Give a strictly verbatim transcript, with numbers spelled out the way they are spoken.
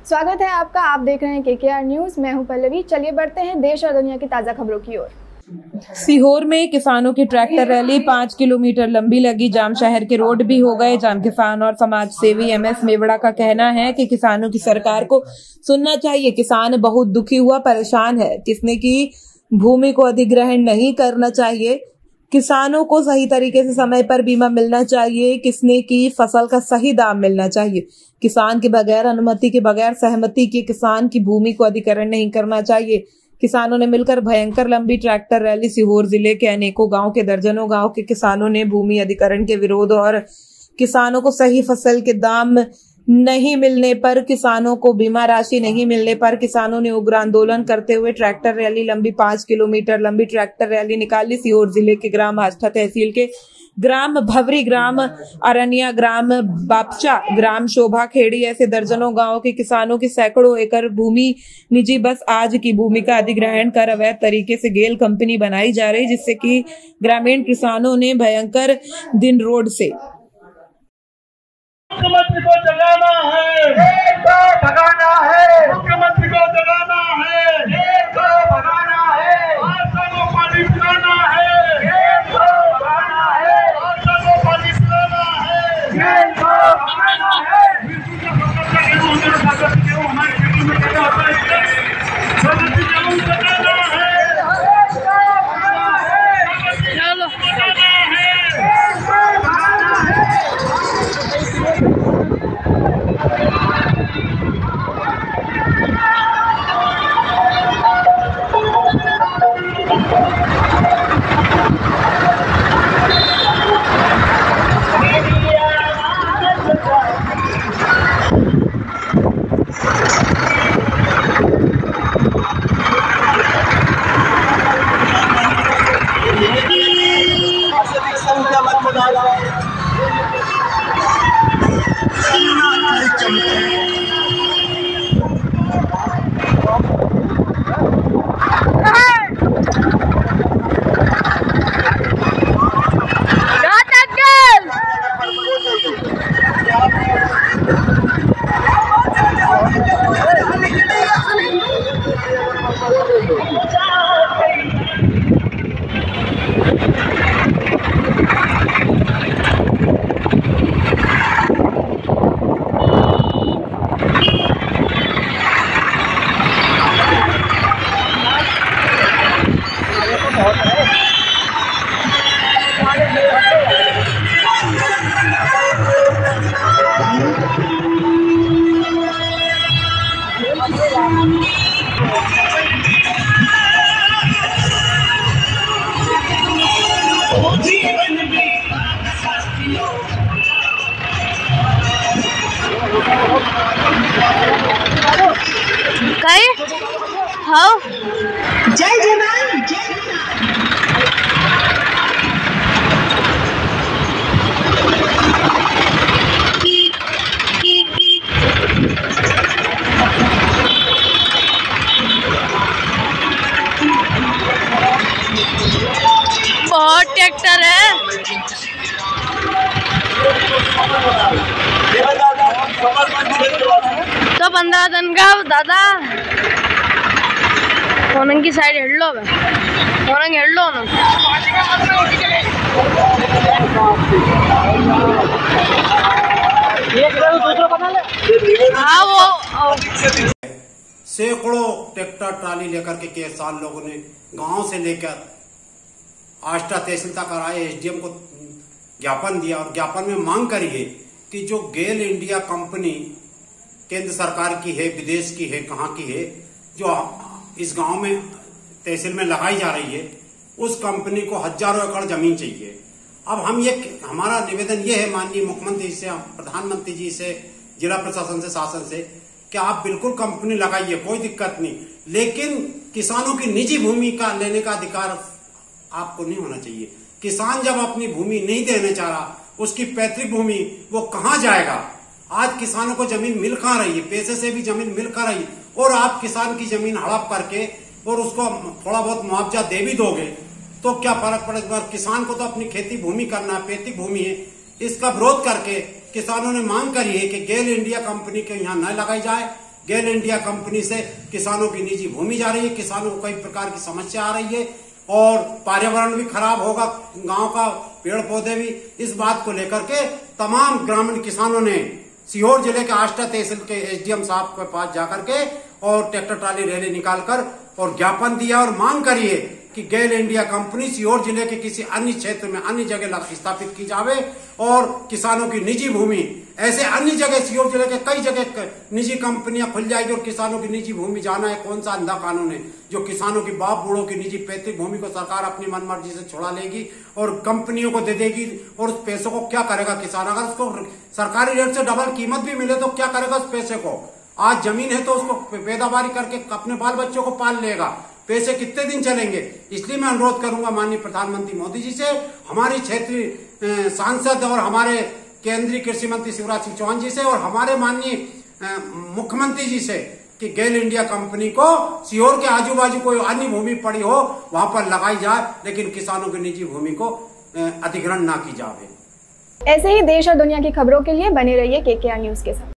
स्वागत है आपका। आप देख रहे हैं केकेआर न्यूज। मैं हूं पल्लवी। चलिए बढ़ते हैं देश और दुनिया की ताजा खबरों की ओर। सीहोर में किसानों की ट्रैक्टर रैली पाँच किलोमीटर लंबी लगी। जाम शहर के रोड भी हो गए जाम। किसान और समाज सेवी एम एस मेवड़ा का कहना है कि किसानों की सरकार को सुनना चाहिए। किसान बहुत दुखी हुआ, परेशान है। किसने की भूमि को अधिग्रहण नहीं करना चाहिए। किसानों को सही तरीके से समय पर बीमा मिलना चाहिए। किसने की फसल का सही दाम मिलना चाहिए। किसान के बगैर, अनुमति के बगैर, सहमति के किसान की भूमि को अधिग्रहण नहीं करना चाहिए। किसानों ने मिलकर भयंकर लंबी ट्रैक्टर रैली। सीहोर जिले के अनेकों गांव के दर्जनों गांव के किसानों ने भूमि अधिग्रहण के विरोध और किसानों को सही फसल के दाम नहीं मिलने पर, किसानों को बीमा राशि नहीं मिलने पर किसानों ने उग्र आंदोलन करते हुए ट्रैक्टर रैली लंबी पांच किलोमीटर लंबी ट्रैक्टर रैली निकाली। सीहोर जिले के ग्राम आस्था तहसील के ग्राम भवरी, ग्राम अरनिया, ग्राम बापचा, ग्राम शोभा खेड़ी ऐसे दर्जनों गांवों के किसानों की सैकड़ों एकड़ भूमि निजी बस आज की भूमि का अधिग्रहण कर अवैध तरीके से गेल कंपनी बनाई जा रही, जिससे कि ग्रामीण किसानों ने भयंकर दिन रोड से मुख्यमंत्री को जगाना है, जेल को भगाना है। मुख्यमंत्री को जगाना है, जेल को भगाना है। आशा को पानी पिलाना है, जेल को भगाना है। आशा को पानी पिलाना है, जेल को भगाना है। हमारे क्षेत्र में क्या होता है, प्रगति जरूर जगाना है, भगाना है, चलो भगाना है, जेल को भगाना है। हाँ, जय जवान जय बहुत ट्रैक्टर है तो पंद्रह दिन का दादा फोन की साइड हेड लो फोन हेड लो ना। हाँ वो सैकड़ों ट्रैक्टर ट्राली लेकर के किसान लोगों ने गांव से लेकर आष्टा तहसील तक आए, एसडीएम को ज्ञापन दिया और ज्ञापन में मांग करी है कि जो गेल इंडिया कंपनी केंद्र सरकार की है, विदेश की है, कहाँ की है, जो इस गांव में तहसील में लगाई जा रही है, उस कंपनी को हजारों एकड़ जमीन चाहिए। अब हम ये हमारा निवेदन ये है माननीय मुख्यमंत्री से, प्रधानमंत्री जी से, जिला प्रशासन से, शासन से कि आप बिल्कुल कंपनी लगाइए, कोई दिक्कत नहीं, लेकिन किसानों की निजी भूमि का लेने का अधिकार आपको नहीं होना चाहिए। किसान जब अपनी भूमि नहीं देने चाह रहा, उसकी पैतृक भूमि वो कहाँ जाएगा। आज किसानों को जमीन मिल कहाँ रही है, पैसे से भी जमीन मिल कहाँ रही, और आप किसान की जमीन हड़प करके और उसको थोड़ा बहुत मुआवजा दे भी दोगे तो क्या फर्क पड़ेगा। किसान को तो अपनी खेती भूमि करना, पैतृक भूमि है, इसका विरोध करके किसानों ने मांग करी है कि गेल इंडिया कंपनी के यहाँ न लगाई जाए, गेल इंडिया कंपनी से किसानों की निजी भूमि जा रही है, किसानों को कई प्रकार की समस्या आ रही है और पर्यावरण भी खराब होगा, गांव का पेड़ पौधे भी। इस बात को लेकर के तमाम ग्रामीण किसानों ने सीहोर जिले के आष्टा तहसील के एसडीएम साहब के पास जाकर के और ट्रैक्टर ट्राली रैली निकालकर और ज्ञापन दिया और मांग करी है कि गेल इंडिया कंपनी सीहोर जिले के किसी अन्य क्षेत्र में अन्य जगह स्थापित की जावे और किसानों की निजी भूमि ऐसे अन्य जगह सीहोर जिले के कई जगह निजी कंपनियां खुल जाएगी और किसानों की निजी भूमि जाना है। कौन सा अंधा कानून है जो किसानों की बाप बूढ़ों की निजी पैतृक भूमि को सरकार अपनी मनमर्जी से छुड़ा लेगी और कंपनियों को दे देगी और उस पैसों को क्या करेगा किसान? अगर उसको सरकारी रेट से डबल कीमत भी मिले तो क्या करेगा उस पैसे को? आज जमीन है तो उसको पैदावारी करके अपने बाल बच्चों को पाल लेगा, पैसे कितने दिन चलेंगे? इसलिए मैं अनुरोध करूंगा माननीय प्रधानमंत्री मोदी जी से, हमारी क्षेत्रीय सांसद और हमारे केंद्रीय कृषि मंत्री शिवराज सिंह चौहान जी से और हमारे माननीय मुख्यमंत्री जी से कि गेल इंडिया कंपनी को सीहोर के आजू बाजू कोई अन्य भूमि पड़ी हो वहां पर लगाई जाए, लेकिन किसानों की निजी भूमि को अधिग्रहण ना की जाए। ऐसे ही देश और दुनिया की खबरों के लिए बने रहिए केकेआर न्यूज के साथ।